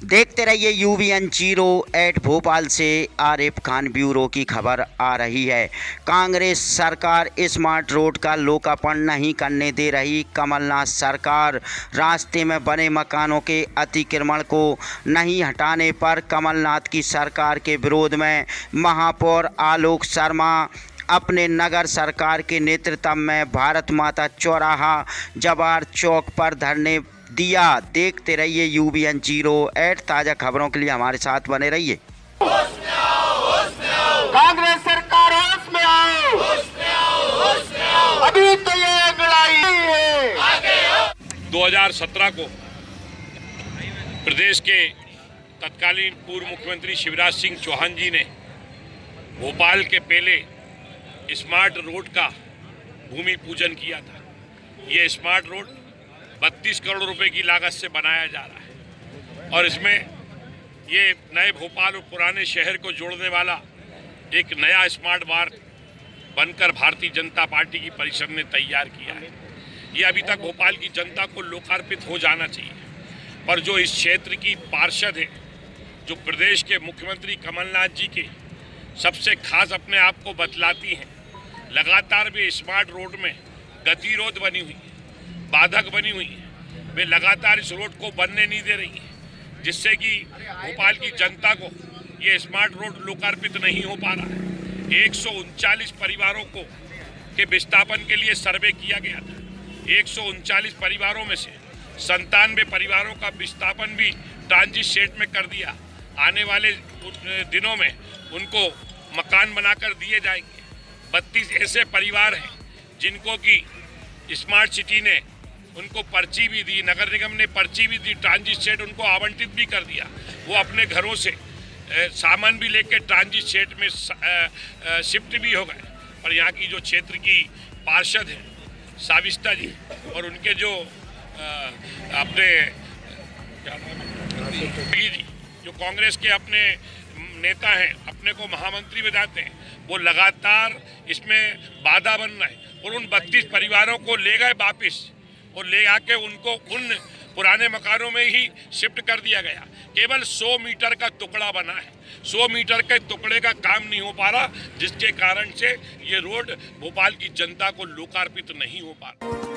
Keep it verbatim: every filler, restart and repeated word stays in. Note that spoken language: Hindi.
देखते रहिए यूवीएन जीरो एट भोपाल से आरिफ खान ब्यूरो की खबर आ रही है। कांग्रेस सरकार स्मार्ट रोड का लोकार्पण नहीं करने दे रही। कमलनाथ सरकार रास्ते में बने मकानों के अतिक्रमण को नहीं हटाने पर कमलनाथ की सरकार के विरोध में महापौर आलोक शर्मा अपने नगर सरकार के नेतृत्व में भारत माता चौराहा जवाहर चौक पर धरने दिया। देखते रहिए यूवीएन जीरो एट। ताज़ा खबरों के लिए हमारे साथ बने रहिए। कांग्रेस सरकार होश में आओ, होश में आओ, होश में आओ। अभी तो ये लड़ाई है। दो हज़ार सत्रह को प्रदेश के तत्कालीन पूर्व मुख्यमंत्री शिवराज सिंह चौहान जी ने भोपाल के पहले स्मार्ट रोड का भूमि पूजन किया था। ये स्मार्ट रोड बत्तीस करोड़ रुपए की लागत से बनाया जा रहा है और इसमें ये नए भोपाल और पुराने शहर को जोड़ने वाला एक नया स्मार्ट मार्ग बनकर भारतीय जनता पार्टी की परिषद ने तैयार किया है। ये अभी तक भोपाल की जनता को लोकार्पित हो जाना चाहिए, पर जो इस क्षेत्र की पार्षद है, जो प्रदेश के मुख्यमंत्री कमलनाथ जी के सबसे खास अपने आप को बतलाती हैं, लगातार वे स्मार्ट रोड में गतिरोध बनी हुई है, बाधक बनी हुई है। वे लगातार इस रोड को बनने नहीं दे रही है, जिससे कि भोपाल की जनता को ये स्मार्ट रोड लोकार्पित नहीं हो पा रहा है। एक सौ उनचालीस परिवारों को के विस्थापन के लिए सर्वे किया गया था। एक सौ उनचालीस परिवारों में से संतानवे परिवारों का विस्थापन भी ट्रांजिट शेड में कर दिया। आने वाले दिनों में उनको मकान बनाकर दिए जाएंगे। बत्तीस ऐसे परिवार हैं जिनको कि स्मार्ट सिटी ने उनको पर्ची भी दी, नगर निगम ने पर्ची भी दी, ट्रांजिट शेड उनको आवंटित भी कर दिया। वो अपने घरों से ए, सामान भी लेकर ट्रांजिट शेड में शिफ्ट भी हो गए। और यहाँ की जो क्षेत्र की पार्षद है साविस्ता जी और उनके जो आ, अपने क्या नाम है जी, जो कांग्रेस के अपने नेता हैं, अपने को महामंत्री बताते हैं, वो लगातार इसमें बाधा बन रहे हैं और उन बत्तीस परिवारों को ले गए वापिस और ले आके उनको उन पुराने मकानों में ही शिफ्ट कर दिया गया। केवल सौ मीटर का टुकड़ा बना है। सौ मीटर के टुकड़े का काम नहीं हो पा रहा, जिसके कारण से ये रोड भोपाल की जनता को लोकार्पित नहीं हो पा रहा।